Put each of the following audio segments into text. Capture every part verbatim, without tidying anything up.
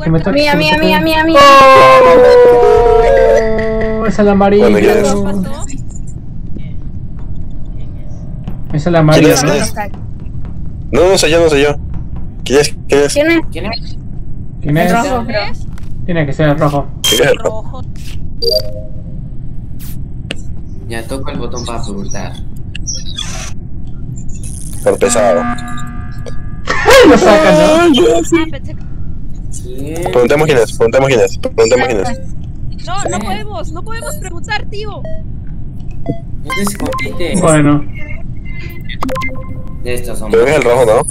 que me toque. Mía, mía, mía, mía, mía. ¡Oh! Es el amarillo. Bueno, ya Es el amarillo, ¿Quién ¿no? es? No, no soy yo, no soy yo. ¿Quién es? ¿Quién es? ¿Quién es? ¿Quién es? ¿Quién El es? rojo, creo. ¿Ves? Tiene que ser el rojo. ¿Quién es el rojo? Rojo. Ya toco el botón para preguntar. Por pesado. Lo sacan, ¿no? Ah, pensé que- ¿Quién? Preguntemos quién es, preguntemos quién es, preguntemos quién es. No, no podemos, no podemos preguntar, tío. ¿Dónde se escondiste? Bueno, De estos Creo que hombres. es el rojo, ¿no?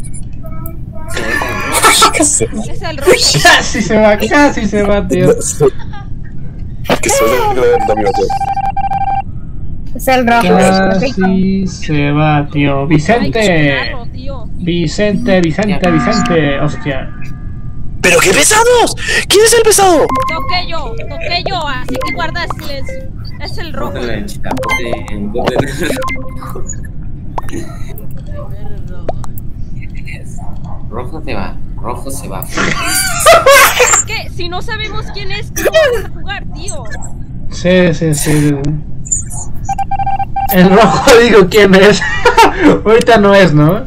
Sí, Es el rojo. casi se va, casi se va, tío. Que suele creer dos minutos. Es el rojo. Casi se va, tío. Hay que Vicente. checarlo, tío. Vicente, Vicente, Vicente. Hostia. ¡Pero qué pesados! ¿Quién es el pesado? Toqué yo, toqué yo, así que guarda silencio. Es el rojo. Póngalo en chicapote, en bote Rojo se va, rojo se va. Es que si no sabemos quién es, ¿cómo vamos a jugar, tío? Sí, sí, sí. El rojo, digo, ¿quién es? Ahorita no es, ¿no?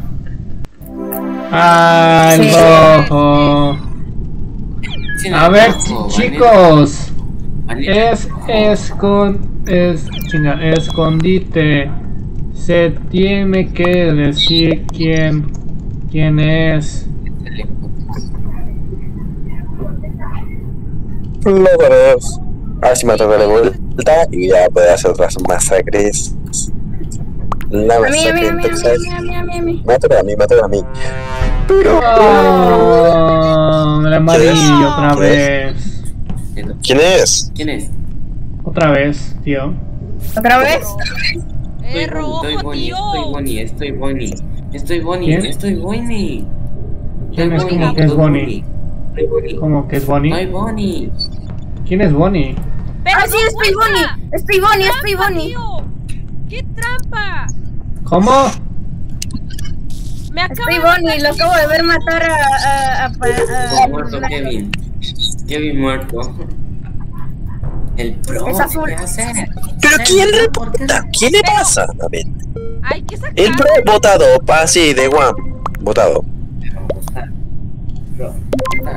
Ah, el Sí. rojo. A ver, ch- chicos. Es escon... Es... Chinga, escondite. Se tiene que decir quién... quién es. Los dos. A ver si me toca de vuelta y ya puede hacer otras masacres. La A mí, a mí, masacre a en mí, a Texas. mí, a mí, a mí, a mí. Me toca a mí, me toca a mí. Oh, el amarillo otra vez. ¿Quién es? ¿Quién es? Otra vez, tío. ¿Otra vez? Eh, rojo, estoy Bonnie, tío. estoy Bonnie, estoy Bonnie. Estoy Bonnie, ¿Quién? estoy Bonnie. ¿Quién es? Estoy ¿Cómo que es estoy Bonnie? Estoy Bonnie. ¿Cómo que es Estoy Bonnie? Bonnie. ¿Quién es Bonnie? Pero Ah, sí, no estoy cuenta. Bonnie. Estoy Bonnie, estoy ¡Trampa, Bonnie. tío! ¡Qué trampa! ¿Cómo? Me acabo Estoy de Bonnie, matar lo acabo de ver matar a... a, a, a, a- Muerto Kevin. Kevin muerto. El pro. Es azul. ¿Qué hacer? ¿Pero quién ¿Por qué? reporta? ¿Quién le pasa? A ver. Hay que sacar. El pro votado, pa, sí, de Guam. Votado. Pro.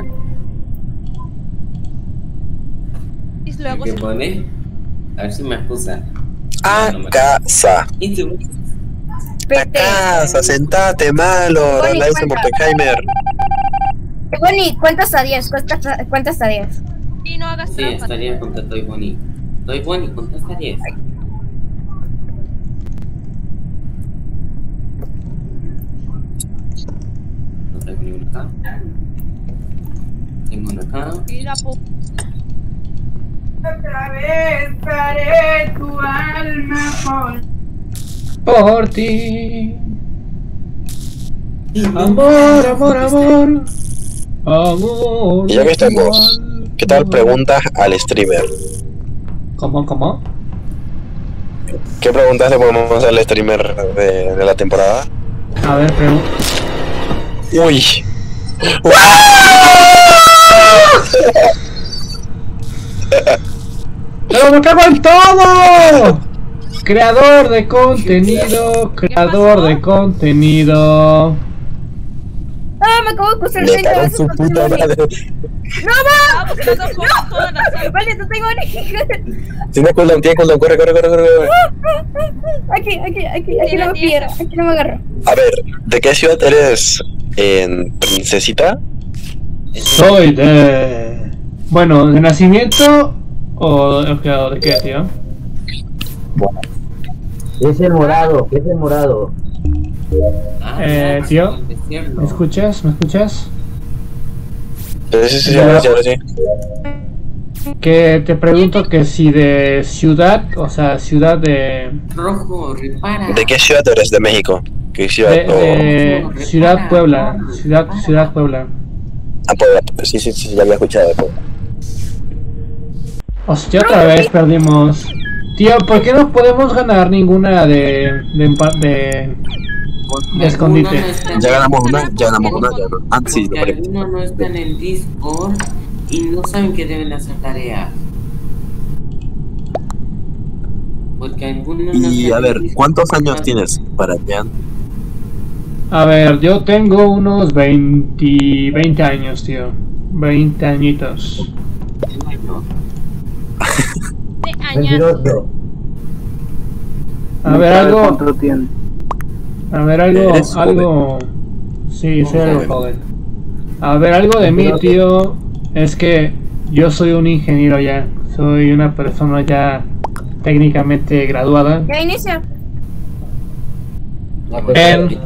Y luego ¿Qué se- pone? A ver si me acusa. A No me- casa. ¿Y tú? A Vete. casa, sentate, malo. Bonnie, La hizo cuenta. Mopeheimer. Bonnie, cuenta hasta diez, cuenta, cuenta hasta diez. Y no hagas Sí, trampa. estaría con Estoy Bonnie. Estoy Bonnie, contesta diez. No tengo ni una acá. Tengo una acá. Mira, po. Atravesaré tu alma por Por ti. Amor, amor, amor. Amor. Y ya que estamos, ¿qué tal preguntas al streamer? ¿Cómo, cómo? ¿Qué preguntas le podemos hacer al streamer de, de la temporada? A ver, pregunta. Uy. ¡Pero me cago en todo! Creador de contenido, creador de contenido. Ah, me acabo de cruzar Me treinta cago en veces su con puta Bonnie. madre. ¡No, va! Vamos, los dos juntos, todas las horas. Vale, no tengo Bonnie. Tiene cooldown, tiene cooldown, corre, corre, corre, corre, corre. Aquí, aquí, aquí, aquí no me Tiene pierdo, aquí no me agarro. A ver, ¿de qué ciudad eres? ¿En Princesita? Soy de... Bueno, ¿de nacimiento o de, o de qué, tío? Es el morado, es el morado. Ah, Eh, no, tío, no, decirlo. ¿Me escuchas? ¿Me escuchas? Sí, sí, sí, ahora sí, ahora sí. Que te pregunto que si de ciudad, o sea, ciudad de... Rojo, repara. ¿De qué ciudad eres? ¿De México? ¿Qué ciudad? de, O- de Ciudad Puebla, Ciudad, Ciudad Puebla. Ah, Puebla. Sí, sí, sí, ya había escuchado de Puebla. Hostia, otra vez perdimos. Tío, ¿por qué no podemos ganar ninguna de... de, empa- de, de escondite? Alguno no está en- Ya ganamos una, ya ganamos una, ya no. Ah, sí, Porque no, parece. alguno no está en el Discord y no saben que deben hacer tareas. Porque algunos no Y a saben ver, ni- ¿cuántos años tienes para allá? A ver, yo tengo unos veinte, veinte años, tío. veinte añitos. Bueno, De años. Mentiroso. A ver, algo. ¿Cuánto tiene? A ver, algo. Eres joven. Algo. Sí, soy algo joven. joven. A ver, algo de mí, tío. Es que yo soy un ingeniero ya. Soy una persona ya técnicamente graduada. Ya inicia. En...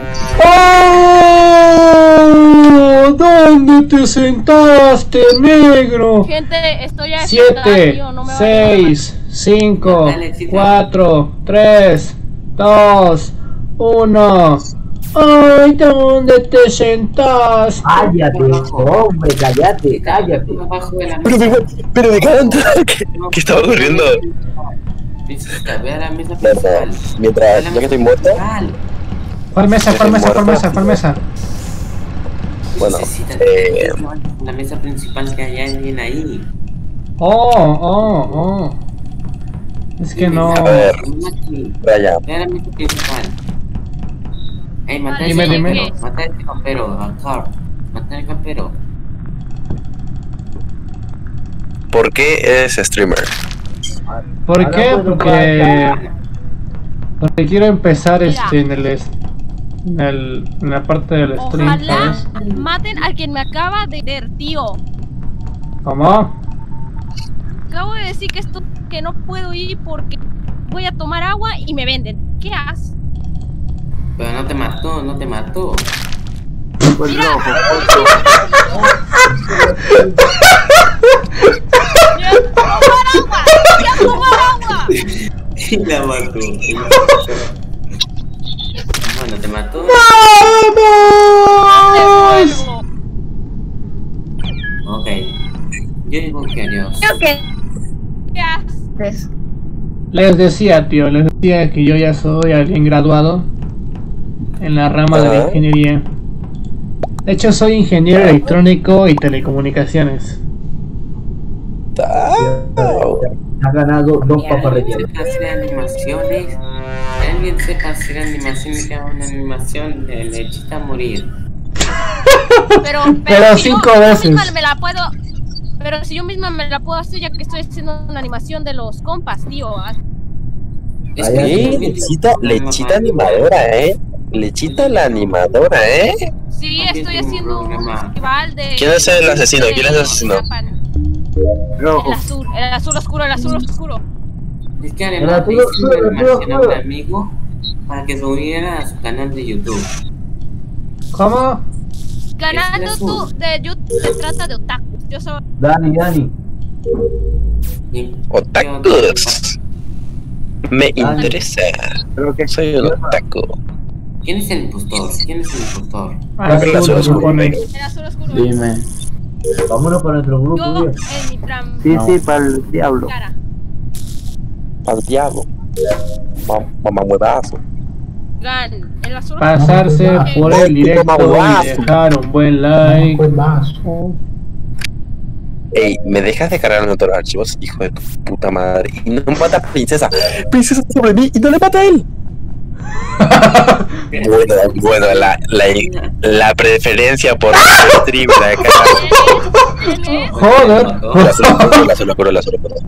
¡Oh! ¿Dónde te sentaste, negro? Gente, estoy a siete, seis, cinco, cuatro, tres, dos, uno. ¡Ay! ¿Dónde te sentaste? Cállate, hombre, cállate, cállate. abajo de la Pero, mesa. pero, pero me cago en todo. ¿Qué, qué estaba ocurriendo? Princesita, ve a la mesa Mientras, principal. mientras, ya que estoy muerto, ¿Cuál mesa? ¿Cuál mesa? ¿Cuál mesa? ¿Cuál mesa? bueno, Princesita, eh, la mesa principal, que hay alguien ahí. Oh, oh, oh. Es que no. a ver, Mati, Brian, ve a la mesa principal. Ey, mata a Vale, ese dime, dime. campero, mata a ese campero, a Carl. Mata al campero. ¿por qué eres streamer? ¿Por Ahora qué? puedo Porque. parar. Porque quiero empezar Mira. este en el, es- en el. En la parte del stream, Ojalá ¿sabes? maten al quien me acaba de ver, tío. ¿Cómo? Acabo de decir que esto que no puedo ir porque voy a tomar agua y me venden. ¿Qué haces? Pero no te mató, no te mató. Pues Mira. rojo. ¡Voy a tomar agua! ¡Voy a tomar agua! Y la mató. Bueno, te mató. ¡Vamos! Ok. Yo digo que adiós. Creo que. ¿Qué haces? Les decía, tío, les decía que yo ya soy alguien graduado en la rama de la Ajá. ingeniería. De hecho, soy ingeniero electrónico y telecomunicaciones. Ah, Has ganado dos papas ¿Alguien rellenas. sepa hacer animaciones? ¿Alguien sepa hacer animaciones que haga una animación de lechita a morir? Pero, pero, Pero si yo- cinco yo veces. misma me la puedo. Pero si yo misma me la puedo hacer, ya que estoy haciendo una animación de los compas, tío. Ah, Es Vaya, ¿qué? que Lechita, lechita animadora, ¿eh? Lechita la animadora, ¿eh? Sí, estoy haciendo un festival de. ¿Quién es el asesino? ¿Quién es el de asesino? Japan. Rojo. El azul, el azul oscuro, el azul oscuro. Es que Pero además tú le lo- hice una tú lo- tú lo- animación a tú un lo- amigo para que subiera a su canal de YouTube. ¿Cómo? Canal Es tú azul. de YouTube se trata de otaku. Yo soy. Dani, Dani. Y- Otakus. Me interesa. Creo que Soy un otaku. ¿Quién es el impostor? ¿Quién es el impostor? Azul, la se azul. supone. El azul oscuro. Dime. Vámonos para nuestro grupo, Yo tío. en mi plan. Sí, sí, para el diablo. Cara. Al diablo. Ma- Mamá huevazo. Gan. El azul Pasarse por el directo y dejar un buen like. Ey, ¿me dejas de cargar en otros archivos, hijo de tu puta madre? Y no mata a princesa. Princesa sobre mí y no le mata a él. Bueno, bueno, la, la, la preferencia por stream de acá. ¿Quién es? Joder. La sola oscuro, la sola oscuro, la sola oscuro.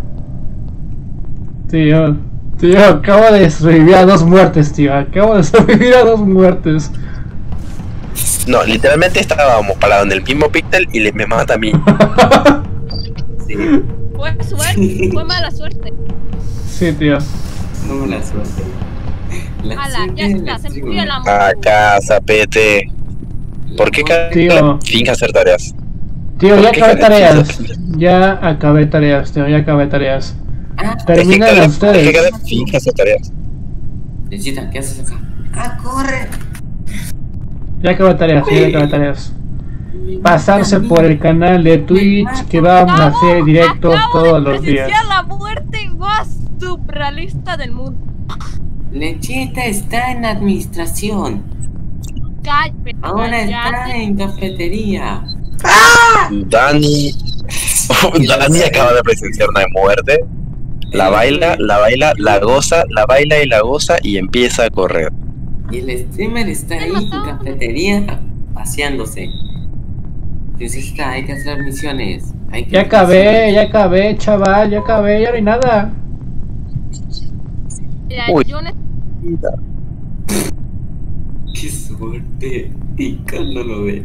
Tío, tío, acabo de sobrevivir a dos muertes, tío. Acabo de sobrevivir a dos muertes. No, literalmente estábamos parados en el mismo pixel y le, me mata a mí. Sí, Fue suerte, fue mala suerte. Sí, tío. no me la suerte. La Ala, suerte ya es está, la se tribu. murió la Acá, zapete. ¿Por qué cada Tío. finge hacer tareas? Tío, ¿Por ya qué acabé cada- tareas. Ya acabé tareas, tío, ya acabé tareas. Ah, Terminan Es que cada- ustedes. es que cada finge hacer tareas. Necesita, ¿qué haces acá? ¡Ah, corre! Ya acabé tareas, ya acabé tareas. Pasarse por el canal de Twitch que vamos a hacer directos acabo todos de los días. presenciar la muerte más surrealista del mundo. Lechita está en administración. Cállate, Ahora está cállate. en cafetería. Dani. Dani acaba de presenciar una muerte. La baila, la baila, la goza, la baila y la goza y empieza a correr. Y el streamer está ahí en su cafetería paseándose. Entonces hay que hacer misiones. Hay que Ya acabé, ya acabé, chaval, ya acabé, ya no hay nada. Mira, Uy. yo ne- Qué suerte. Y cuando lo ve.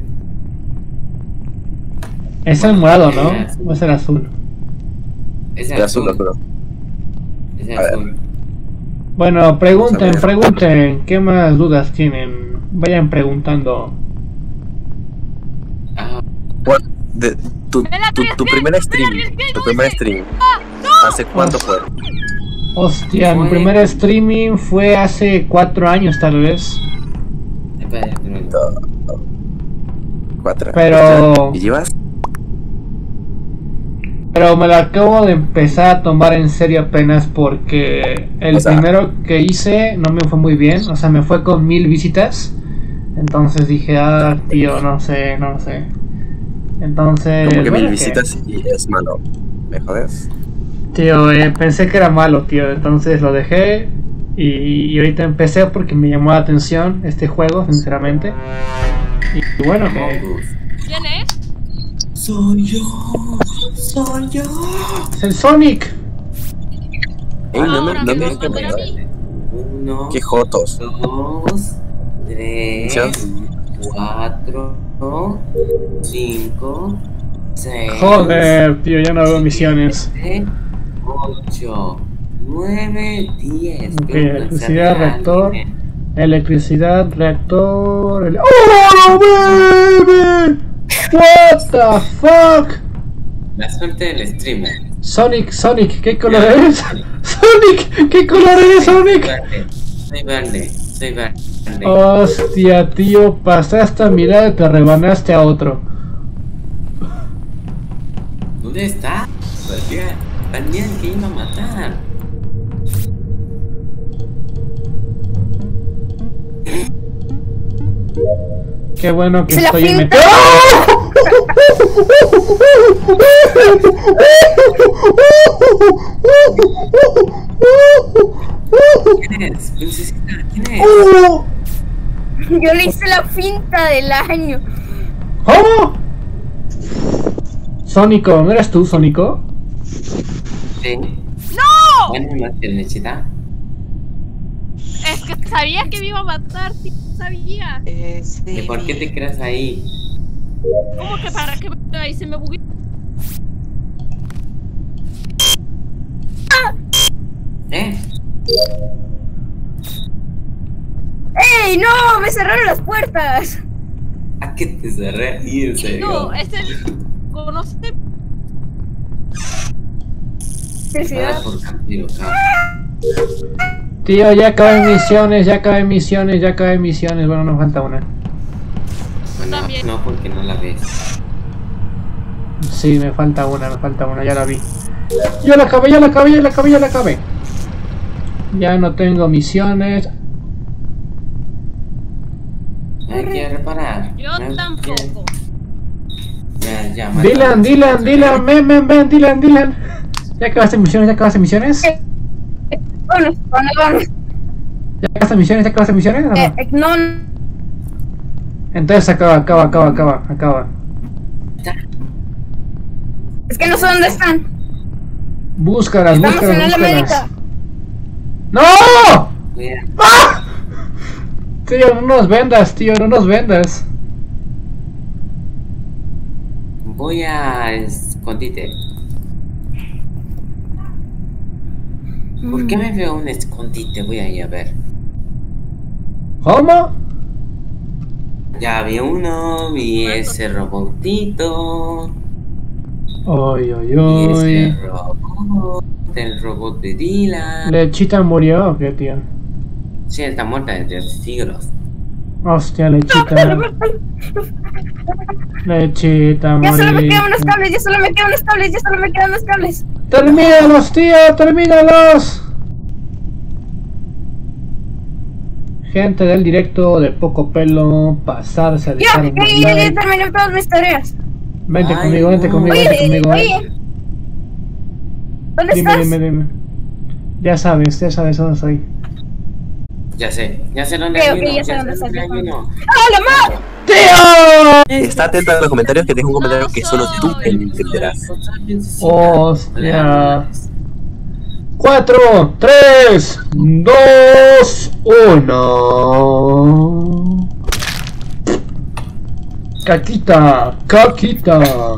Es el morado, ¿no? O es el azul. Es El azul, azul. Es A ver. azul. Bueno, pregunten, Vamos a ver. pregunten. ¿Qué más dudas tienen? Vayan preguntando. Ah, Bueno, de, tu, Me la tu, tu arriesgué, primer me la stream, arriesgué, tu no primer hice. stream, ¿hace cuánto fue? Hostia, mi Fue- primer streaming fue hace cuatro años tal vez. espera, espera. Cuatro. Pero- ¿Y llevas? Pero me lo acabo de empezar a tomar en serio apenas porque el O sea- primero que hice no me fue muy bien. O sea, me fue con mil visitas. Entonces dije, ah, tío, no sé, no sé. Entonces... Como que bueno, mil que- visitas y es malo. ¿Me jodes? Tío, eh, pensé que era malo, tío. Entonces lo dejé. Y, y ahorita empecé porque me llamó la atención este juego, sinceramente. Y, y bueno, que... Mongoose. ¿Quién es? Soy yo. Soy yo. ¡Es el Sonic! Ey, no me, Ahora no me me vas a digas que mandar a me mí. Uno, Qué jotos. dos, tres, Muchas. cuatro, cinco, seis. Joder, tío, ya no veo misiones. siete, ocho, nueve, diez. Ok, Creo que electricidad, alcanzaré a reactor. alguien. Electricidad, reactor... el- ¡Oh, baby! What the fuck? La suerte del streamer. Sonic, Sonic, ¿qué color eres? Sonic, ¿qué color eres, Sonic? Soy verde, soy verde. Hostia, tío, pasaste a mi lado y te rebanaste a otro. ¿Dónde está? Parecía alguien que iba a matar. Qué bueno que Se la estoy en finta. ¿Quién es? Princesita, ¿quién es? Yo le hice la finta del año. ¿Cómo? Sónico, ¿no eres tú, Sónico? Sí. ¡No! Bueno, más que necesita. Es que sabía que me iba a matar, sí, sabía. ¿Y por qué te quedas ahí? ¿Cómo que para que me ahí se me bugueó? ¿Eh? ¡Ey, no! ¡Me cerraron las puertas! ¿A qué te cerré ahí, en serio? No, es el... ¿Conoce? Nada Felicidad. por campiro, cabrón. Tío, ya acabé misiones, ya acabé misiones, ya acabé misiones. Bueno, nos falta una. Bueno, También. no, porque no la ves. Sí, me falta una, me falta una, ya la vi. Ya la acabé, ya la acabé, ya la acabé, ya la acabé. Ya no tengo misiones. Hay que reparar. Yo Hay que- tampoco. Ya, ya, Dylan, mata. Dylan, Dylan, ven, ven, ven, Dylan, Dylan. ¿Ya acabaste misiones? ¿Ya acabaste misiones? ¿Ya Vámonos, vámonos, vámonos. acabaste misiones? ¿Ya acabaste misiones? ¿O Eh, no? eh, no, Entonces acaba, acaba, acaba, acaba, acaba. es que no sé dónde están. Búscalas, Estamos en búscalas, el búscalas. América. ¡No! Mira, ¡Ah! Tío, no nos vendas, tío, no nos vendas. voy a escondite. ¿Por qué me veo un escondite? Voy a ir a ver. ¿Cómo? Ya vi uno, vi ese robotito. Oy, oy, Y ese oy. robot, el robot de Dylan. ¿Lechita murió o qué, tío? Sí, está muerta desde siglos. Hostia, Lechita. Lechita Ya solo me murió. quedan unos cables, ya solo me quedan unos cables, ya solo me quedan unos cables. ¡Termínalos, tío! ¡Termínalos! Gente del directo de poco pelo, pasarse a Ya, dejar ya, un ya, ya, like. terminé todas mis tareas. Vente Ay, conmigo, vente no. conmigo, vente Oye, conmigo. oye. ¿Dónde Dime, estás? dime, dime. Ya sabes, ya sabes dónde soy. Ya sé, ya sé dónde Ok, hay ok, uno, ya sé dónde sé estás, hay ya sé. uno. ¡Ah, la ma! ¡Tío! Está atento a los comentarios que tengo un comentario que solo tú entenderás. Hostia. Cuatro, tres, dos, uno. Caquita, caquita.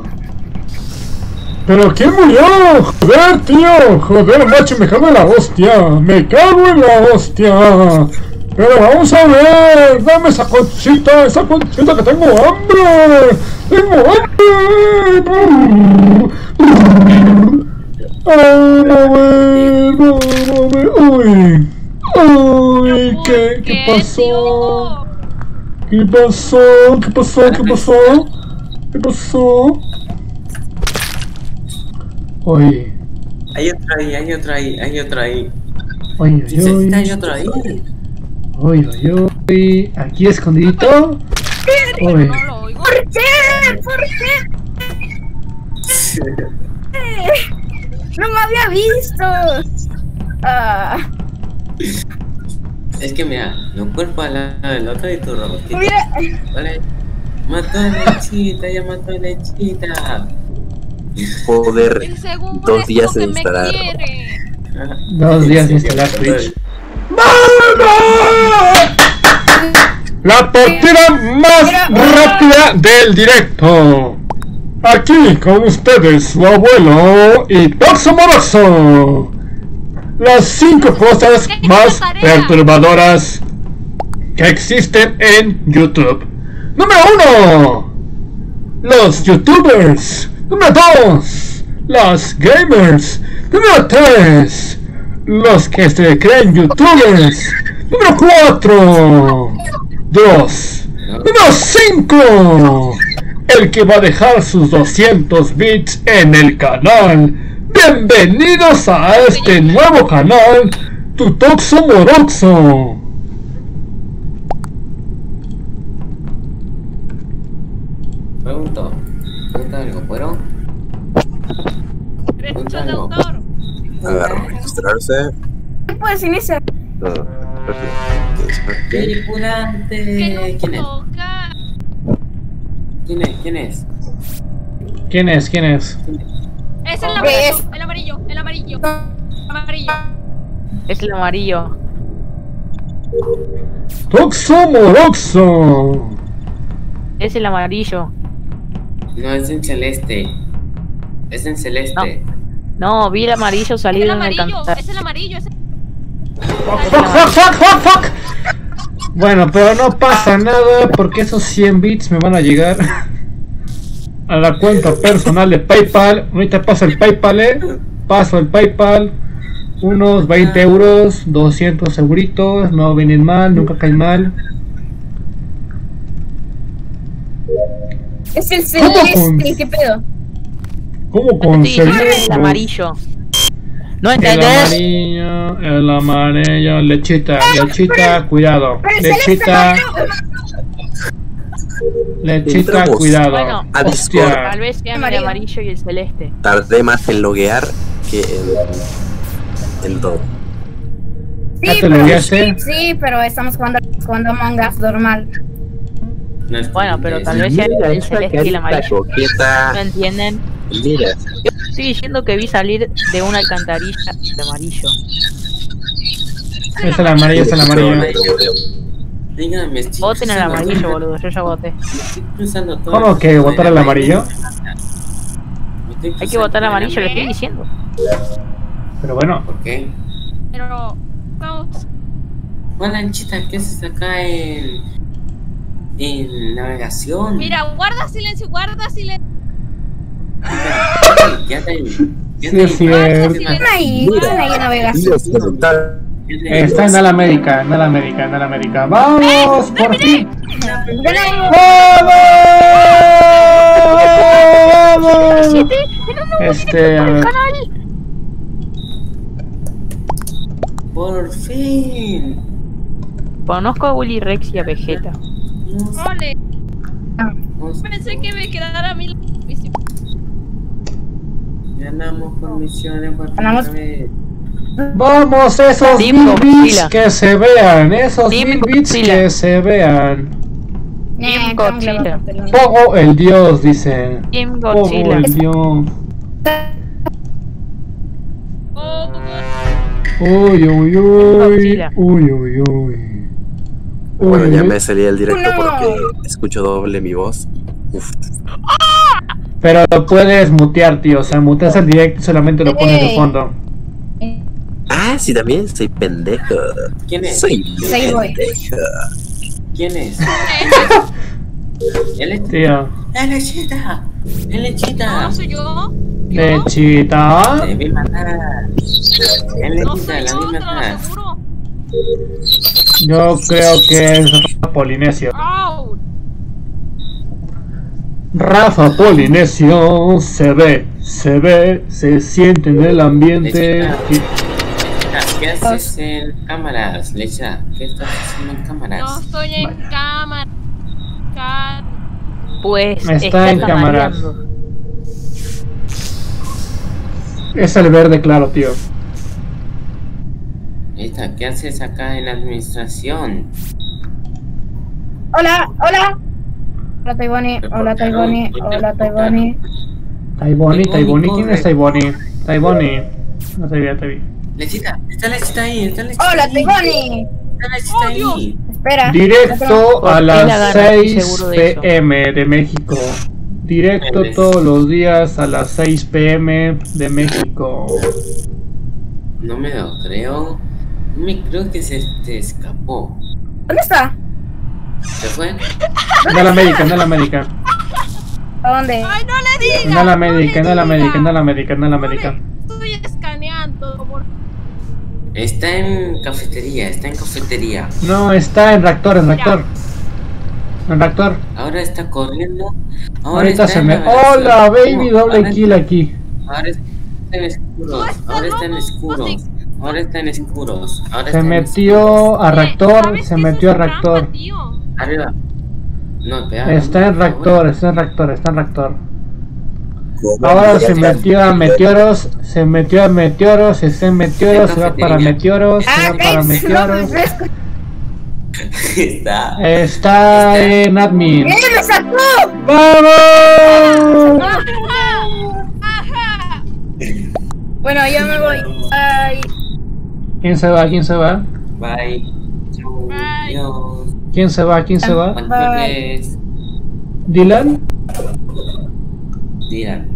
¿Pero quién murió? Joder, tío. Joder, macho, me cago en la hostia. Me cago en la hostia. Pero vamos a ver. Dame esa conchita, esa conchita que tengo hambre. Tengo hambre. Ay, a ver, vamos a ver. Uy. Uy, ¿qué, qué pasó? ¿Qué pasó? ¿Qué pasó? ¿Qué pasó? ¿Qué pasó? Oye, Hay otro ahí, hay otro ahí, hay otro ahí. oye, Sí, sí, oye, hay otro ahí. oye, oye, oye, aquí escondidito. Oye, No lo oigo. ¿Por qué? ¿Por qué? No me había visto. Ah, Es que mira, un cuerpo al lado del otro y tu robotito. mira. Vale. Mató a Lechita, ya mató a Lechita. Joder, El segundo dos días que de me instalar. quiere. dos días de instalar Twitch. La partida más rápida del directo. Aquí con ustedes, su abuelo y Toxo Moroso. Las cinco cosas más perturbadoras que existen en YouTube. Número uno, los YouTubers. Número dos, los gamers. Número tres, los que se creen YouTubers. Número cuatro, Dios. Número cinco, el que va a dejar sus doscientos bits en el canal. Bienvenidos a este nuevo canal, Tu Toxo Moroso. Pregunto, pregunta algo, ¿puedo? Derecho de autor. A ver, registrarse. ¿Qué puedes iniciar? Todo. Tripulante. Que ¿Quién no es? toca. ¿Quién es? ¿Quién es? ¿Quién es? ¿Quién es? Es el ¿Qué amarillo, es? el amarillo, el amarillo. Amarillo. Es el amarillo. Toxo Moroso. Es el amarillo. No, es en celeste. Es en celeste. No, vi el amarillo Es salir el de un amarillo, alcanzar. es el amarillo, es el... Fuck, fuck, fuck, fuck, fuck. Bueno, pero no pasa nada porque esos cien bits me van a llegar a la cuenta personal de PayPal. Ahorita paso el PayPal, eh. Paso el PayPal. Unos veinte euros, doscientos euritos. No vienen mal, nunca caen mal. Es el ¿Cómo con- celeste, ¿qué pedo? ¿Cómo Sí, conseguir es el amarillo. ¿No El entendés? amarillo, el amarillo, lechita, lechita, cuidado. Pero el celeste Lechita, amarillo. lechita, Entramos. cuidado. Bueno, A Hostia. Tal vez sean el Amarillo. amarillo y el celeste. Tardé más en loguear que en, en todo. Sí, ¿Ya te pero, lo guiaste? sí, pero estamos jugando, jugando Among Us normal. No es Bueno, pero es- tal vez sea Mira el esa celeste y el carita amarillo. ¿No Coqueta. entienden? Mira. Estoy diciendo que vi salir de una alcantarilla de amarillo. Es el amarillo, es el amarillo. Dígame, estoy Voten al cruzando amarillo, todo- boludo. Yo ya voté. estoy cruzando todo ¿Cómo el- que votar al amarillo? Me estoy Hay que cruzando votar al el amarillo, lo estoy diciendo. Pero bueno, ¿Por qué? Pero... Vamos. Hola, Anchita, ¿qué haces acá en. en navegación? Mira, guarda silencio, guarda silencio. Quédate ahí. sí Quédate es ahí. cierto. Están ahí, están ahí en navegación. Dios, Quédate ahí. Está en Alamérica, en Alamérica, en Alamérica. ¡Vamos! ¡Por fin! Ganamos. ¡Vamos! Este, a ver. Por fin. Conozco a Willy Rex y a Vegeta. Nos- Ole, nos- pensé que me quedara a mí la misión. Ganamos por misiones por Ganamos. primera vez. Vamos, esos Team mil bits Godzilla. que se vean, esos Team mil bits Godzilla. que se vean. Nah, Godzilla. Pogo el dios, dice. Team Pogo Godzilla. el dios. Oh, Uy, uy, uy. Godzilla. Uy, uy, uy. Bueno, Uy, ya uy. me salí del directo No. porque escucho doble mi voz. Uf. Pero lo puedes mutear, tío. O sea, muteas el directo y solamente lo pones de Ey. fondo. Ah, sí, también soy pendejo. ¿Quién es? Soy Sí, voy. pendejo. ¿Quién es? ¿El lechita? Tío. ¡El lechita! ¡El lechita! no soy yo. Lechita. Te vi matar. El No lechita, soy la yo, vi te lo matar. aseguro. Yo creo que es Rafa Polinesio. Au. Rafa Polinesio se ve, se ve, se siente en el ambiente. Lechita, ¿qué haces en cámaras, Lecha? ¿Qué estás haciendo en No cámaras? estoy en cámara. Car- Pues Está en cámara. camareando. Es el verde claro, tío. Lecha, ¿qué haces acá en la administración? Hola, hola. Hola, Taiboni. Hola, Taiboni. Hola, Taiboni. Taiboni, Taiboni, ¿quién es Taiboni? Taiboni. No te vi, no te vi. Lechita, está Lechita ahí, está Lechita Hola, ahí. Taiboni. Está Lechita Oh, Dios. ahí. Espera. Directo a Por ti la las gana, estoy seis seguro de eso. p m de México. Directo Eres. todos los días a las seis p m de México. No me lo creo. No me creo que se te escapó. ¿Dónde está? ¿Se fue? No a la América, no a la América. ¿A dónde? Ay, no le digas. No a la América, no a la le América, no a la digas. América, no a la No le- América. Estoy escaneando. Por... Está en cafetería, está en cafetería. No, está en reactor, en reactor. En reactor. Ahora está corriendo. Ahora Ahorita está se en me. la- ¡Hola, baby! No, Doble ahora- kill aquí. Ahora está en escuros. No, está Ahora está en loco, escuros. no sé. Ahora está en escuros. Ahora Se está en metió a Oye, reactor, ¿sabes se qué? metió a Eso es reactor. trampa, tío. escuros. Arriba. No, espera. Está en reactor, está en reactor, está en reactor. Ahora se metió a meteoros, se metió a meteoros, está en meteoros, se va para meteoros, se Ah, va para Rex, no, meteoros. me escu- Está. Está en admin. ¡Eh, me sacó! ¡Vamos! Ajá. Bueno, ya me voy. Ay. ¿Quién se va? ¿Quién se va? Bye. Chau. Bye. Adiós. ¿Quién se va? ¿Quién se va? ¿Cuánto Bye. es? Dylan. Tira.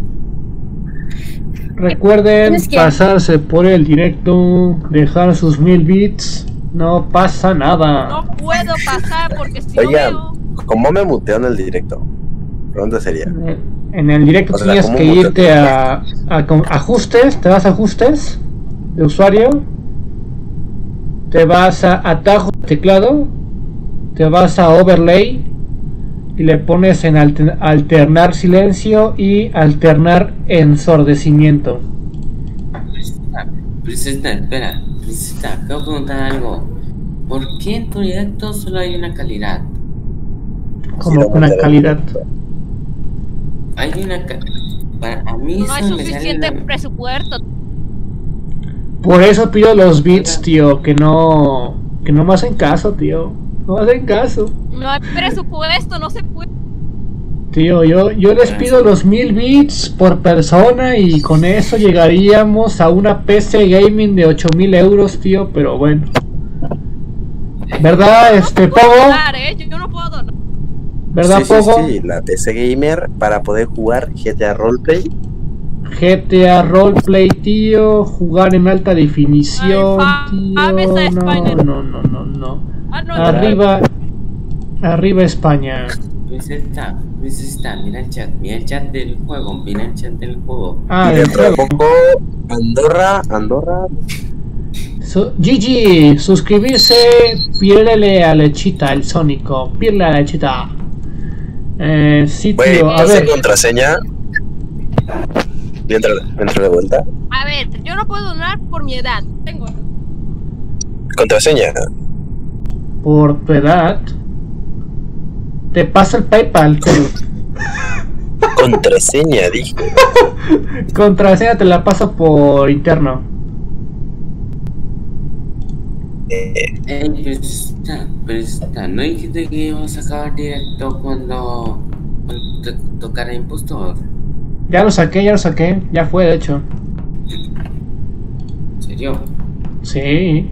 Recuerden ¿Tienes que- pasarse por el directo, dejar sus mil bits, no pasa nada. No puedo pasar porque si Oigan, no veo. ¿cómo me muteo en el directo? Pregunta sería. En el directo O sea, tienes ¿cómo que muteo? irte a, a com- ajustes, te vas a ajustes de usuario, te vas a atajos de teclado, te vas a overlay y le pones en alter- alternar silencio y alternar ensordecimiento. Princesa, princesa, espera. Princesa, quiero preguntar algo. ¿Por qué en tu directo solo hay una calidad? Como Sí, una no, calidad. Hay una ca- para a mí No hay eso me sale suficiente una- presupuesto. Por eso pido los bits, tío, que no que no me hacen caso, tío. No me hacen caso. No hay presupuesto, no se puede. Tío, yo, yo les pido los mil bits por persona y con eso llegaríamos a una P C gaming de ocho mil euros, tío, pero bueno. ¿Verdad, este puedo Pogo? donar, ¿eh? Yo no puedo donar. ¿Verdad, sí, sí, Pogo? sí, la P C Gamer para poder jugar G T A Roleplay. G T A Roleplay, tío, jugar en alta definición, Ay, fa- tío. Aves a No, España. no, no, no, no. Ah, no, Arriba, arriba España. Princesa, princesa, mira el chat, mira el chat del juego, mira el chat del juego. Ah, y del dentro de juego. poco, Andorra, Andorra. Su- G G, suscribirse, pídele a Lechita, el Sónico, pídele a Lechita. Eh, sí, Güey, tío, a pase ver, contraseña. Y entra, entra de vuelta. A ver, yo no puedo donar por mi edad. Tengo. Contraseña. por tu edad, te paso el PayPal, tío. Contraseña, dije. Contraseña te la paso por interno. Eh, Ey, pero está, pero está, ¿no dijiste que ibas a acabar directo cuando, cuando te tocara impostor? Ya lo saqué, ya lo saqué. Ya fue, de hecho. ¿En serio? Sí.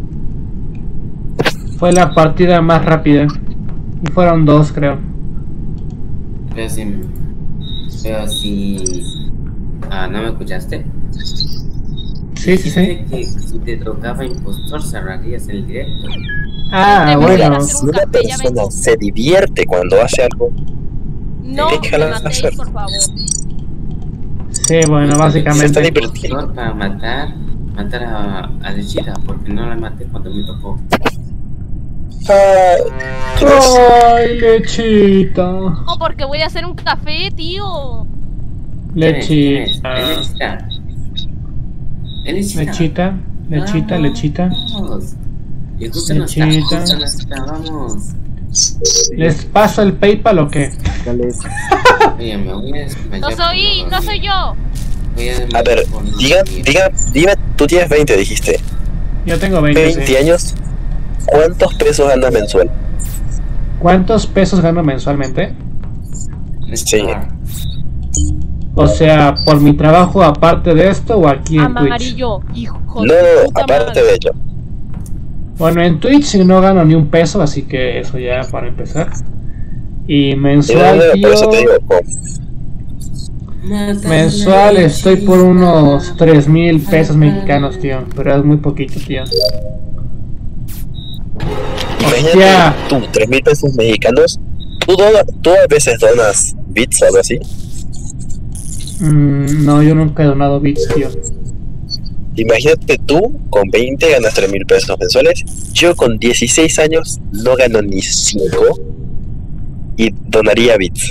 Fue la partida más rápida. Y fueron dos, creo. Pero si... Pero si... Ah, ¿no me escuchaste? Sí, sí, sí. Dijiste que si te tocaba impostor cerrarías el directo. Ah, Te voy a bueno. hacer si un una café, ya persona vengo. se divierte cuando hace algo, No ¿Qué me jalas matéis, hacer? por favor. Sí, bueno, se está básicamente. divirtiendo. Para matar, matar a, a Lechita, porque no la maté cuando me tocó. Ay, ¡Ay, lechita! No, porque voy a hacer un café, tío. Lechita. Lechita. Lechita. Lechita, lechita, lechita. Vamos. Y justo no está, Lechita. justo no está, vamos. ¿Les paso el PayPal o qué? Dale eso. Oye, me voy a desmayar. No soy, por no soy yo. Voy a A desmayar ver, por no diga, dormir. diga, dime, tú tienes veinte, dijiste. Yo tengo veinte. veinte Sí. años. ¿Cuántos pesos ganas mensual? ¿Cuántos pesos gano mensualmente? Sí. O sea, por mi trabajo aparte de esto o aquí en Twitch. Amarillo, hijo No, de puta aparte madre. de ello. Bueno, en Twitch no gano ni un peso, así que eso ya para empezar. Y Y no, mensual, no, por tío, eso te digo, po, mensual estoy por unos tres mil pesos mexicanos, tío. Pero es muy poquito, tío. imagínate Hostia. tú, tres mil pesos mexicanos. ¿Tú, dona- ¿Tú a veces donas bits o algo así? Mm, no, yo nunca he donado bits, tío. Imagínate tú, con veinte ganas tres mil pesos mensuales. Yo con dieciséis años no gano ni cinco y donaría bits.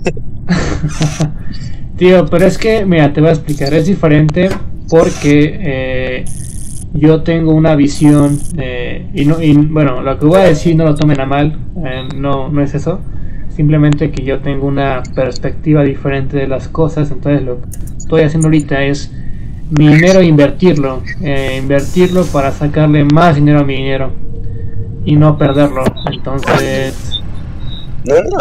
Tío, pero es que, mira, te voy a explicar, es diferente porque eh, yo tengo una visión, eh, y, no, y bueno, lo que voy a decir no lo tomen a mal, eh, no, no es eso, simplemente que yo tengo una perspectiva diferente de las cosas, entonces lo que estoy haciendo ahorita es mi dinero invertirlo, eh, invertirlo para sacarle más dinero a mi dinero y no perderlo, entonces... No, no,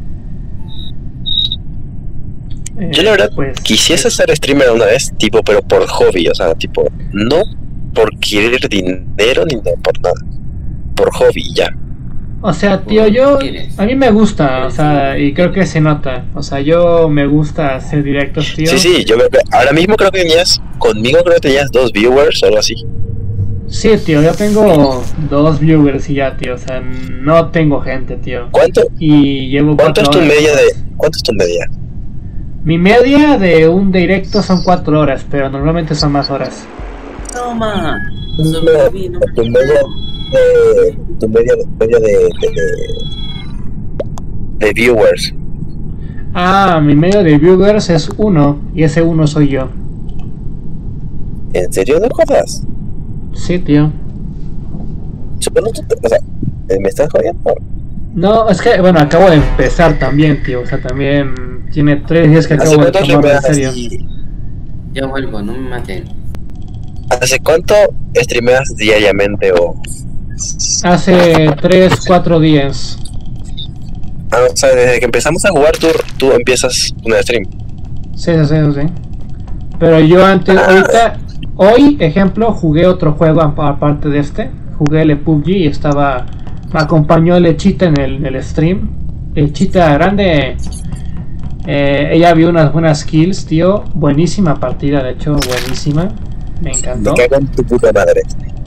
eh, yo la verdad pues, quisiese ser streamer una vez, tipo, pero por hobby, o sea, tipo, no por querer dinero ni no por nada, por hobby y ya. O sea, tío, yo, a mí me gusta, o sea, y creo que se nota, o sea, yo me gusta hacer directos, tío. Sí, sí, yo creo que ahora mismo creo que tenías, conmigo creo que tenías dos viewers o algo así. Sí, tío, yo tengo dos viewers y ya, tío, o sea, no tengo gente, tío. ¿Cuánto, Y llevo cuánto es cuatro tu horas. media de, cuánto es tu media? Mi media de un directo son cuatro horas, pero normalmente son más horas. Toma. No, Sobreviví, no me tu media de, tu media, media de, de, de, de viewers. Ah, mi media de viewers es uno, y ese uno soy yo. ¿En serio no jodas? Sí, tío. Solo tú, te- o sea, ¿me estás jodiendo? No, es que, bueno, acabo de empezar también, tío, o sea, también tiene tres días que ¿Hace acabo de cuánto tomarlo en streameas serio. así? Ya vuelvo, no me maten. ¿Hace cuánto streameas diariamente o...? Hace tres, cuatro días. Ah, o sea, desde que empezamos a jugar tú, tú empiezas una stream. Sí, sí, sí, sí. Pero yo antes, ahorita, hoy, ejemplo, jugué otro juego apa- aparte de este. Jugué el P U B G y estaba, me acompañó Lechita en el, en el stream. Lechita grande. Eh, ella vio unas buenas kills, tío. Buenísima partida, de hecho, buenísima. Me encantó. Me cago en tu puta madre.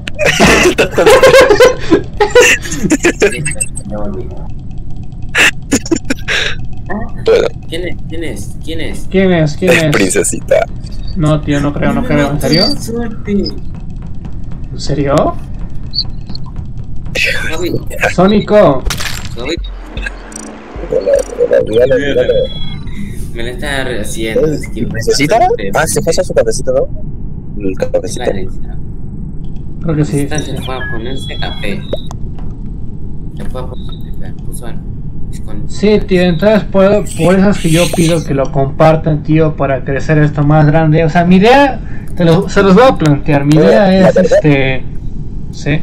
Ya volví. Bueno, ¿Quién es? ¿Quién es? ¿Quién es? ¿Quién es? ¿Quién es? princesita. No, tío, no creo, no creo. ¿En serio? Suerte. ¿En serio? Gaby, Sónico. Gaby, Hola, hola, hola, hola, hola. me la está haciendo. es que- ¿Princesita? Ah, se fue a su cafecito, ¿no? El cafecito. Creo que sí. Esta se fue a ponerse café. Se fue a ponerse café. Puso algo. Sí, tío, entonces puedo, por eso es que yo pido que lo compartan, tío, para crecer esto más grande. O sea, mi idea, te lo, se los voy a plantear, mi idea es este... ¿Sí?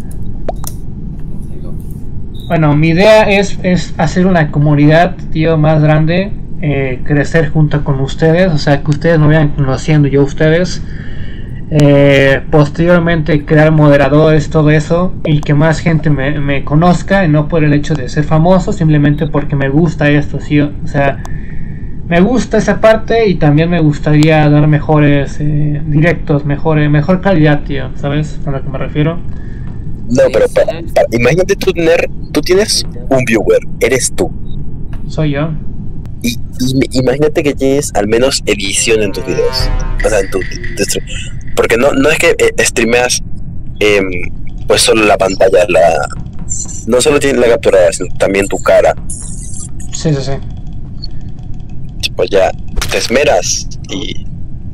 Bueno, mi idea es, es hacer una comunidad, tío, más grande, eh, crecer junto con ustedes, o sea, que ustedes me vayan conociendo, yo a ustedes. Eh, posteriormente crear moderadores, todo eso, y que más gente me, me conozca, y no por el hecho de ser famoso, simplemente porque me gusta esto, ¿sí? O sea, me gusta esa parte, y también me gustaría dar mejores eh, directos, mejor, mejor calidad, tío, ¿sabes a lo que me refiero? No, pero para, para, imagínate tú tener, tú tienes un viewer, eres tú. Soy yo. Y, y imagínate que tienes al menos edición en tus videos, o sea, en tu, tu stream. Porque no, no es que eh, streameas eh, pues solo la pantalla, la no solo tienes la captura, sino también tu cara. Sí, sí, sí. Pues ya te esmeras y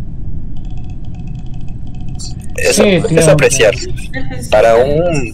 es, sí, tío, es apreciar. Para un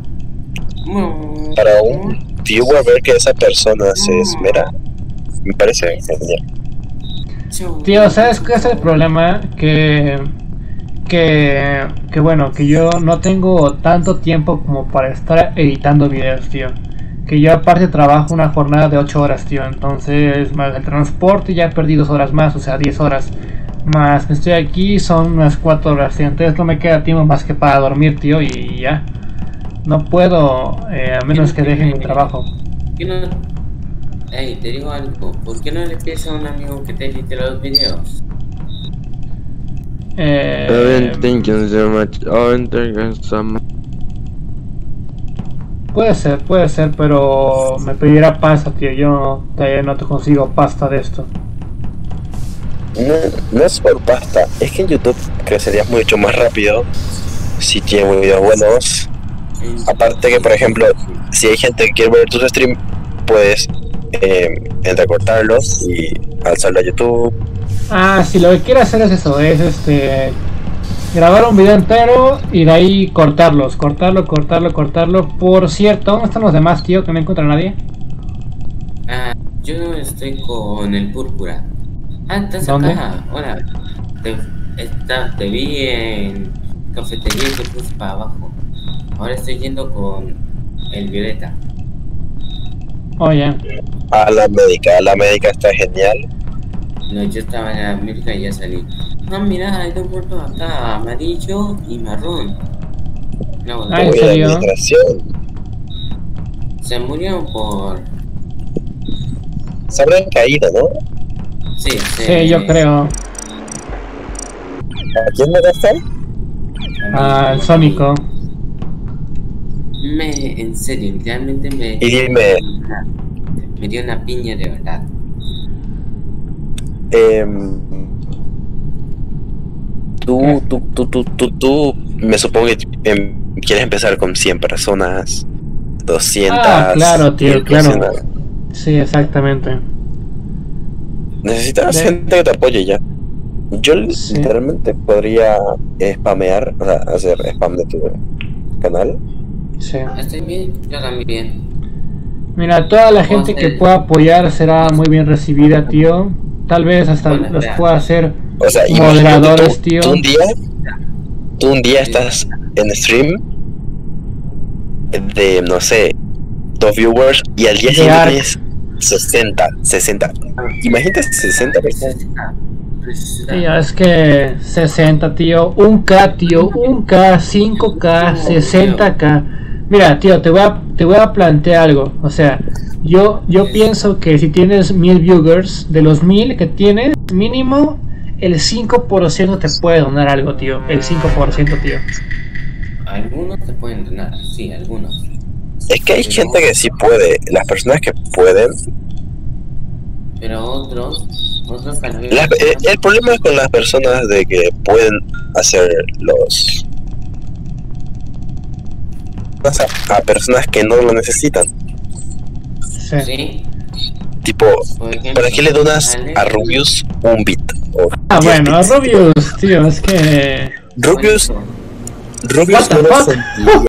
para un viewer ver que esa persona se esmera, me parece genial. Tío, ¿sabes qué es el problema? Que Que, que bueno, que yo no tengo tanto tiempo como para estar editando videos, tío. Que yo aparte trabajo una jornada de ocho horas, tío. Entonces, más el transporte ya perdí dos horas más, o sea, diez horas. Más que estoy aquí son unas cuatro horas, tío. Entonces no me queda tiempo más que para dormir, tío, y ya. No puedo, eh, a menos que dejen mi trabajo. No? Ey, te digo algo. ¿Por qué no le pides a un amigo que te edite los videos? Eh, Thank you so much. Oh, thank you so much. Puede ser, puede ser, pero me pedirá pasta, tío. Yo todavía no te consigo pasta de esto. No, no es por pasta, es que en YouTube crecerías mucho más rápido si tienes videos buenos. Aparte que, por ejemplo, si hay gente que quiere ver tus streams, puedes eh, entrecortarlos y alzarlo a YouTube. Ah, si lo que quiero hacer es eso, es este grabar un video entero y de ahí cortarlos, cortarlo, cortarlo, cortarlo. Por cierto, ¿dónde están los demás, tío? Que no encuentra a nadie. Ah, yo estoy con el púrpura. Ah, estás ¿Dónde? acá. Hola. Te, está, te vi en cafetería y te puse para abajo. Ahora estoy yendo con el violeta. Oye. A la médica, la médica está genial. No, yo estaba en la América y ya salí. No, mira, hay dos muertos acá, amarillo y marrón. No, Ah, ¿en serio? Se murieron por... Se habrán caído, ¿no? Sí, sí. Sí, yo creo. ¿A quién mataste? Al Sónico. Me, en serio, realmente me... Y dime... Me dio una piña de verdad. Eh, tú, tú, tú, tú, tú, tú, me supongo que em, quieres empezar con cien personas, doscientas. Ah, claro, tío, mil claro. personas. Sí, exactamente. Necesitas De- gente que te apoye ya. Yo Sí. literalmente podría spamear, o sea, hacer spam de tu canal. Sí. Estoy bien, yo también. Mira, toda la gente que pueda apoyar será muy bien recibida, tío. Tal vez hasta Bueno, los espera. pueda hacer O sea, imagínate moderadores, tú, tío. tú un día, tú un día estás en stream de, no sé, dos viewers y al día De siguiente Ark. tienes sesenta, sesenta. Imagínate sesenta personas. Tío, es que sesenta, tío, un K, tío, un K, cinco K, sesenta K. Mira, tío, te voy a, te voy a plantear algo. O sea, yo, yo pienso que si tienes mil viewers, de los mil que tienes, mínimo el cinco por ciento te puede donar algo, tío. El cinco por ciento, tío. Algunos te pueden donar, sí, algunos. Es que hay gente que sí puede. Las personas que pueden. Pero otros, otros tal vez... las- eh, el problema es con las personas de que pueden hacer los. A, a personas que no lo necesitan. Sí. Sí, Tipo, por ejemplo, ¿para qué le donas Ale- a Rubius un bit? O Ah, diez bueno, bits? Rubius, tío, es que... Rubius, Bueno, Rubius What the no lo fuck? sentiría.